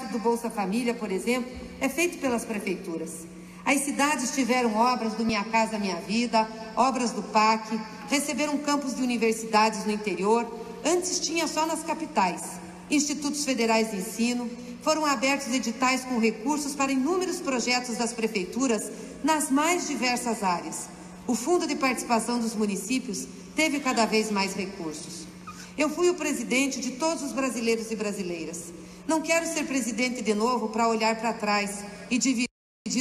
do Bolsa Família, por exemplo, é feito pelas prefeituras. As cidades tiveram obras do Minha Casa Minha Vida, obras do PAC, receberam campos de universidades no interior, antes tinha só nas capitais. Institutos federais de ensino, foram abertos editais com recursos para inúmeros projetos das prefeituras nas mais diversas áreas. O Fundo de Participação dos Municípios teve cada vez mais recursos. Eu fui o presidente de todos os brasileiros e brasileiras. Não quero ser presidente de novo para olhar para trás e dividir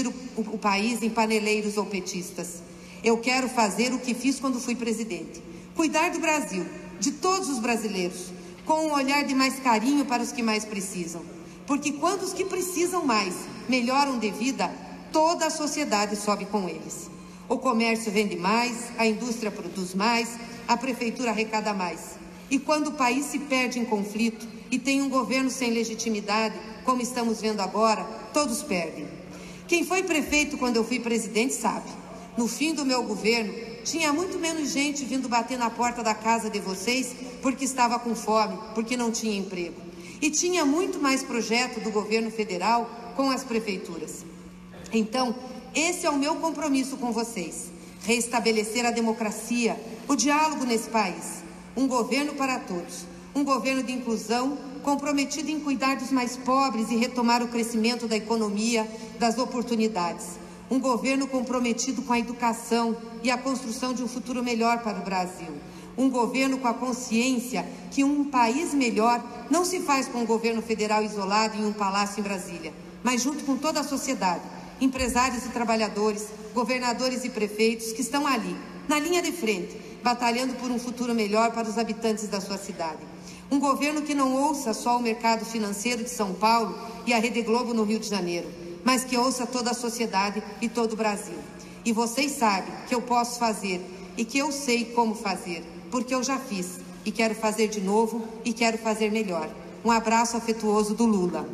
o país em paneleiros ou petistas. Eu quero fazer o que fiz quando fui presidente. Cuidar do Brasil, de todos os brasileiros, com um olhar de mais carinho para os que mais precisam. Porque quando os que precisam mais melhoram de vida, toda a sociedade sobe com eles. O comércio vende mais, a indústria produz mais, a prefeitura arrecada mais. E quando o país se perde em conflito e tem um governo sem legitimidade, como estamos vendo agora, todos perdem. Quem foi prefeito quando eu fui presidente sabe. No fim do meu governo, tinha muito menos gente vindo bater na porta da casa de vocês porque estava com fome, porque não tinha emprego. E tinha muito mais projeto do governo federal com as prefeituras. Então, esse é o meu compromisso com vocês. Restabelecer a democracia, o diálogo nesse país. Um governo para todos. Um governo de inclusão, comprometido em cuidar dos mais pobres e retomar o crescimento da economia, das oportunidades. Um governo comprometido com a educação e a construção de um futuro melhor para o Brasil. Um governo com a consciência que um país melhor não se faz com um governo federal isolado em um palácio em Brasília, mas junto com toda a sociedade, empresários e trabalhadores, governadores e prefeitos que estão ali, na linha de frente, batalhando por um futuro melhor para os habitantes da sua cidade. Um governo que não ouça só o mercado financeiro de São Paulo e a Rede Globo no Rio de Janeiro, mas que ouça toda a sociedade e todo o Brasil. E vocês sabem que eu posso fazer e que eu sei como fazer, porque eu já fiz e quero fazer de novo e quero fazer melhor. Um abraço afetuoso do Lula.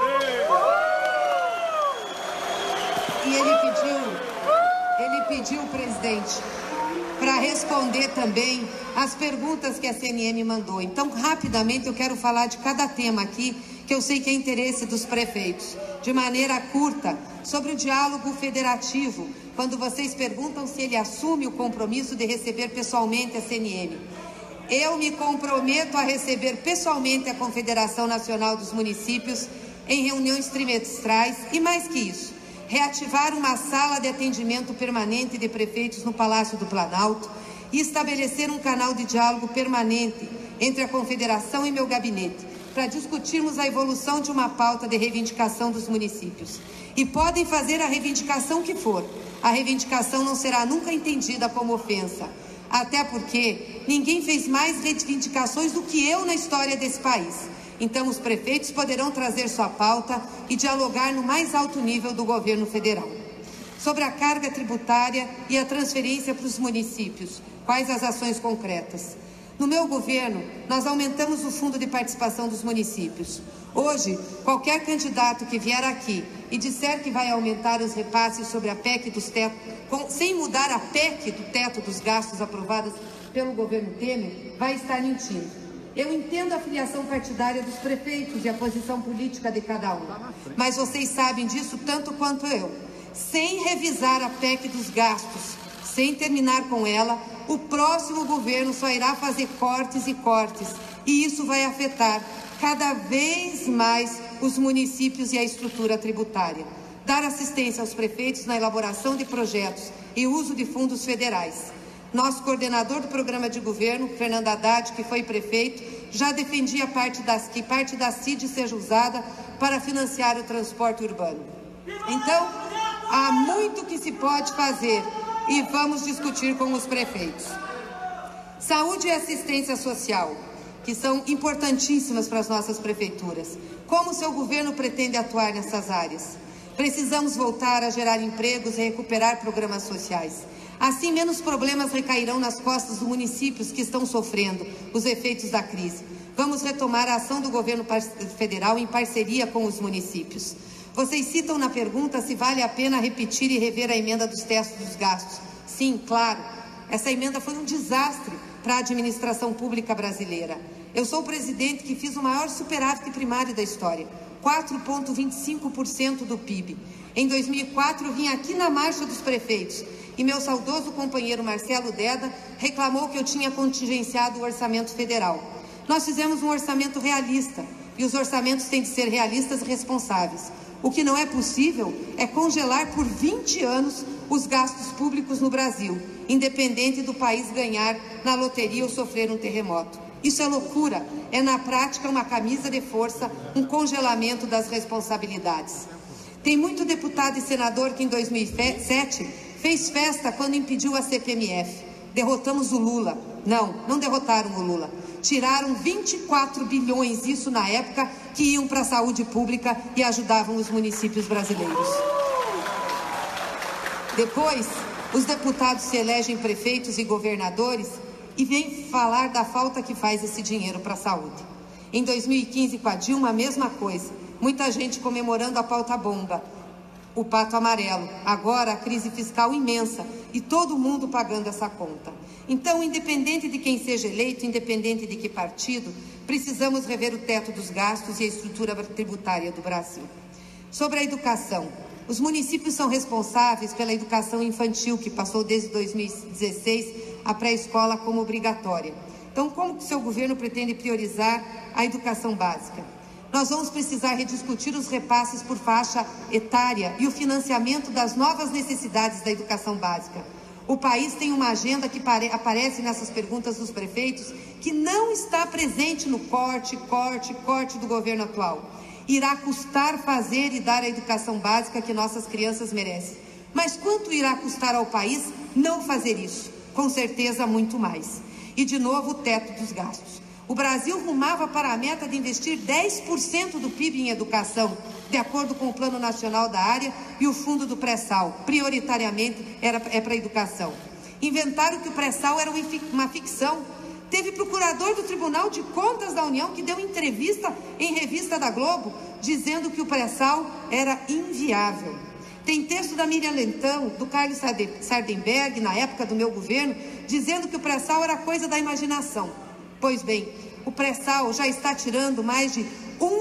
E ele pediu, presidente, para responder também as perguntas que a CNM mandou. Então, rapidamente, eu quero falar de cada tema aqui, que eu sei que é interesse dos prefeitos. De maneira curta, sobre o diálogo federativo, quando vocês perguntam se ele assume o compromisso de receber pessoalmente a CNM. Eu me comprometo a receber pessoalmente a Confederação Nacional dos Municípios em reuniões trimestrais e, mais que isso, reativar uma sala de atendimento permanente de prefeitos no Palácio do Planalto e estabelecer um canal de diálogo permanente entre a Confederação e meu gabinete, para discutirmos a evolução de uma pauta de reivindicação dos municípios. E podem fazer a reivindicação que for, a reivindicação não será nunca entendida como ofensa, até porque ninguém fez mais reivindicações do que eu na história desse país. Então, os prefeitos poderão trazer sua pauta e dialogar no mais alto nível do governo federal. Sobre a carga tributária e a transferência para os municípios, quais as ações concretas? No meu governo, nós aumentamos o fundo de participação dos municípios. Hoje, qualquer candidato que vier aqui e disser que vai aumentar os repasses sobre a PEC dos tetos, sem mudar a PEC do teto dos gastos aprovadas pelo governo Temer, vai estar mentindo. Eu entendo a filiação partidária dos prefeitos e a posição política de cada um, mas vocês sabem disso tanto quanto eu. Sem revisar a PEC dos gastos, sem terminar com ela, o próximo governo só irá fazer cortes e cortes, e isso vai afetar cada vez mais os municípios e a estrutura tributária. Dar assistência aos prefeitos na elaboração de projetos e uso de fundos federais. Nosso coordenador do programa de governo, Fernando Haddad, que foi prefeito, já defendia que parte da CID seja usada para financiar o transporte urbano. Então, há muito que se pode fazer e vamos discutir com os prefeitos. Saúde e assistência social, que são importantíssimas para as nossas prefeituras. Como o seu governo pretende atuar nessas áreas? Precisamos voltar a gerar empregos e recuperar programas sociais. Assim, menos problemas recairão nas costas dos municípios que estão sofrendo os efeitos da crise. Vamos retomar a ação do governo federal em parceria com os municípios. Vocês citam na pergunta se vale a pena repetir e rever a emenda dos tetos dos gastos. Sim, claro. Essa emenda foi um desastre para a administração pública brasileira. Eu sou o presidente que fiz o maior superávit primário da história. 4,25% do PIB. Em 2004, eu vim aqui na Marcha dos Prefeitos e meu saudoso companheiro Marcelo Deda reclamou que eu tinha contingenciado o orçamento federal. Nós fizemos um orçamento realista e os orçamentos têm de ser realistas e responsáveis. O que não é possível é congelar por 20 anos os gastos públicos no Brasil, independente do país ganhar na loteria ou sofrer um terremoto. Isso é loucura, é na prática uma camisa de força, um congelamento das responsabilidades. Tem muito deputado e senador que em 2007 fez festa quando impediu a CPMF. Derrotamos o Lula. Não derrotaram o Lula. Tiraram 24 bilhões, isso na época, que iam para a saúde pública e ajudavam os municípios brasileiros. Depois, os deputados se elegem prefeitos e governadores e vêm falar da falta que faz esse dinheiro para a saúde. Em 2015, com a Dilma, a mesma coisa. Muita gente comemorando a pauta bomba, o pato amarelo. Agora, a crise fiscal imensa e todo mundo pagando essa conta. Então, independente de quem seja eleito, independente de que partido, precisamos rever o teto dos gastos e a estrutura tributária do Brasil. Sobre a educação, os municípios são responsáveis pela educação infantil, que passou desde 2016 a pré-escola como obrigatória. Então, como que o seu governo pretende priorizar a educação básica? Nós vamos precisar rediscutir os repasses por faixa etária e o financiamento das novas necessidades da educação básica. O país tem uma agenda que aparece nessas perguntas dos prefeitos que não está presente no corte do governo atual. Irá custar fazer e dar a educação básica que nossas crianças merecem. Mas quanto irá custar ao país não fazer isso? Com certeza muito mais. E de novo o teto dos gastos. O Brasil rumava para a meta de investir 10% do PIB em educação, de acordo com o Plano Nacional da Área e o Fundo do Pré-Sal. Prioritariamente é para a educação. Inventaram que o pré-sal era uma ficção. Teve procurador do Tribunal de Contas da União que deu entrevista em revista da Globo, dizendo que o pré-sal era inviável. Tem texto da Miriam Leitão, do Carlos Sardenberg, na época do meu governo, dizendo que o pré-sal era coisa da imaginação. Pois bem, o pré-sal já está tirando mais de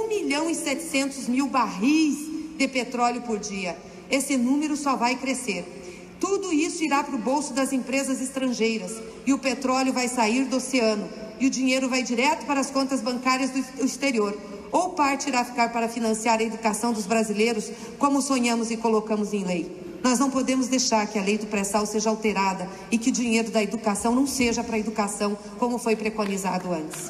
1.700.000 barris de petróleo por dia. Esse número só vai crescer. Tudo isso irá para o bolso das empresas estrangeiras e o petróleo vai sair do oceano e o dinheiro vai direto para as contas bancárias do exterior. Ou parte irá ficar para financiar a educação dos brasileiros, como sonhamos e colocamos em lei. Nós não podemos deixar que a lei do pré-sal seja alterada e que o dinheiro da educação não seja para a educação, como foi preconizado antes.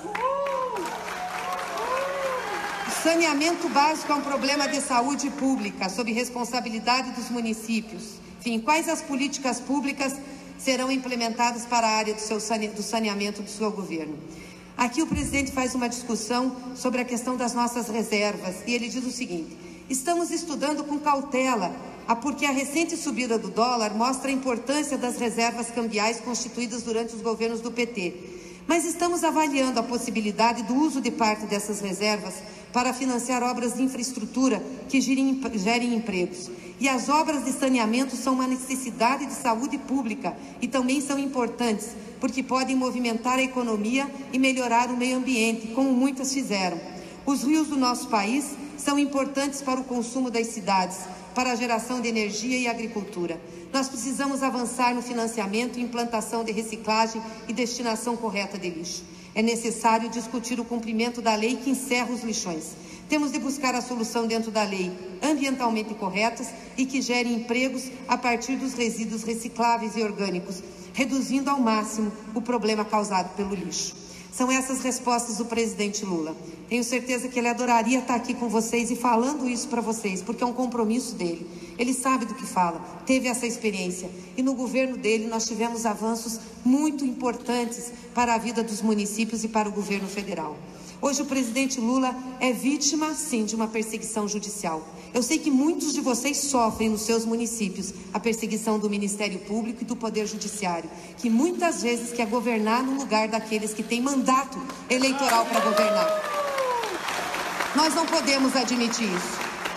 O saneamento básico é um problema de saúde pública, sob responsabilidade dos municípios. Enfim, quais as políticas públicas serão implementadas para a área do saneamento do seu governo? Aqui o presidente faz uma discussão sobre a questão das nossas reservas e ele diz o seguinte: estamos estudando com cautela, porque a recente subida do dólar mostra a importância das reservas cambiais constituídas durante os governos do PT. Mas estamos avaliando a possibilidade do uso de parte dessas reservas para financiar obras de infraestrutura que gerem empregos. E as obras de saneamento são uma necessidade de saúde pública e também são importantes, porque podem movimentar a economia e melhorar o meio ambiente, como muitas fizeram. Os rios do nosso país são importantes para o consumo das cidades, para a geração de energia e agricultura. Nós precisamos avançar no financiamento e implantação de reciclagem e destinação correta de lixo. É necessário discutir o cumprimento da lei que encerra os lixões. Temos de buscar a solução dentro da lei, ambientalmente corretas e que gerem empregos a partir dos resíduos recicláveis e orgânicos, reduzindo ao máximo o problema causado pelo lixo. São essas respostas do presidente Lula. Tenho certeza que ele adoraria estar aqui com vocês e falando isso para vocês, porque é um compromisso dele. Ele sabe do que fala, teve essa experiência. E no governo dele nós tivemos avanços muito importantes para a vida dos municípios e para o governo federal. Hoje o presidente Lula é vítima, sim, de uma perseguição judicial. Eu sei que muitos de vocês sofrem nos seus municípios a perseguição do Ministério Público e do Poder Judiciário, que muitas vezes quer governar no lugar daqueles que têm mandato eleitoral para governar. Nós não podemos admitir isso.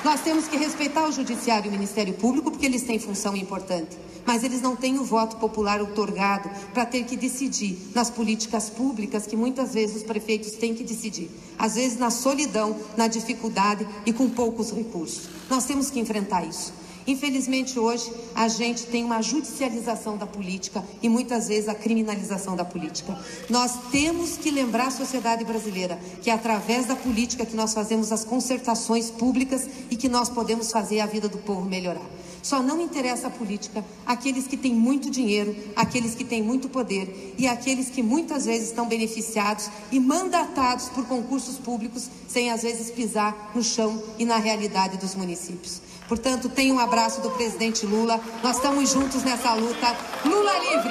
Nós temos que respeitar o Judiciário e o Ministério Público, porque eles têm função importante, mas eles não têm o voto popular outorgado para ter que decidir nas políticas públicas que muitas vezes os prefeitos têm que decidir, às vezes na solidão, na dificuldade e com poucos recursos. Nós temos que enfrentar isso. Infelizmente, hoje, a gente tem uma judicialização da política e, muitas vezes, a criminalização da política. Nós temos que lembrar a sociedade brasileira que é através da política que nós fazemos as concertações públicas e que nós podemos fazer a vida do povo melhorar. Só não interessa a política àqueles que têm muito dinheiro, àqueles que têm muito poder e àqueles que muitas vezes estão beneficiados e mandatados por concursos públicos sem, às vezes, pisar no chão e na realidade dos municípios. Portanto, tenha um abraço do presidente Lula. Nós estamos juntos nessa luta. Lula livre!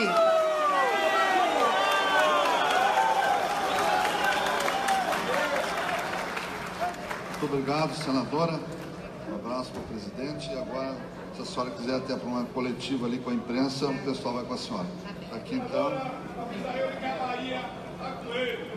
Muito obrigado, senadora. Um abraço para o presidente. E agora, se a senhora quiser até para uma coletiva ali com a imprensa, o pessoal vai com a senhora. Aqui então.